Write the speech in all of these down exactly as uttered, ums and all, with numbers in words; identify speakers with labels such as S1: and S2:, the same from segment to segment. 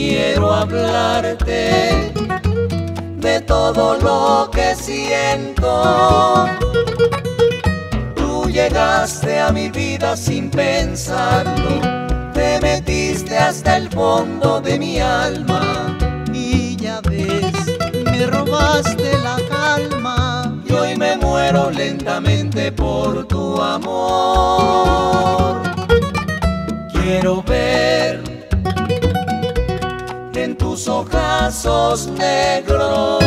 S1: quiero hablarte de todo lo que siento. Tú llegaste a mi vida sin pensarlo, te metiste hasta el fondo de mi alma
S2: y ya ves, me robaste la calma.
S1: Y hoy me muero lentamente por tu amor. Quiero ver en tus ojazos negros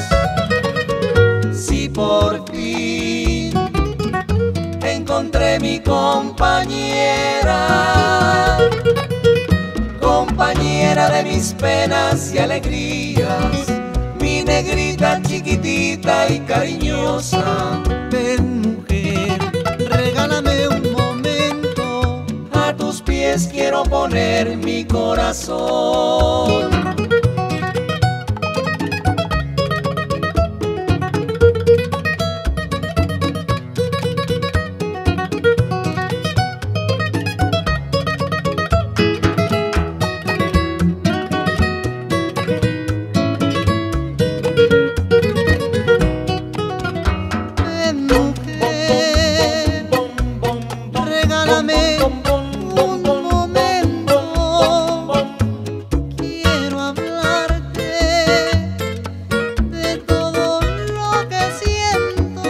S1: si por fin encontré mi compañera, compañera de mis penas y alegrías, mi negrita chiquitita y cariñosa.
S2: Ven, mujer, regálame un momento,
S1: a tus pies quiero poner mi corazón.
S2: Regálame un momento, quiero hablarte de todo lo que siento.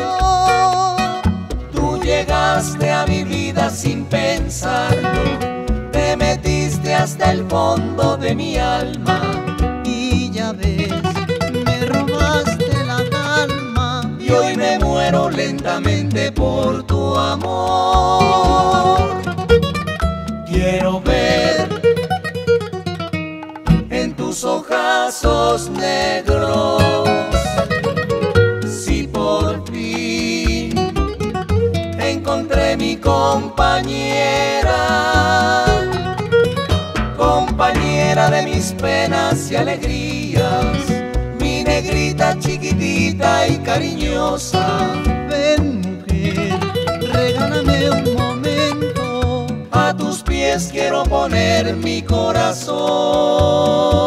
S1: Tú llegaste a mi vida sin pensarlo, te metiste hasta el fondo de mi alma
S2: y ya ves, me robaste la calma.
S1: Y hoy me muero lentamente por tu amor. Quiero ver en tus ojazos negros si por fin encontré mi compañera, compañera de mis penas y alegrías, mi negrita chiquitita y cariñosa.
S2: Ven, mujer, regálame un momento,
S1: a tus pies quiero poner mi corazón.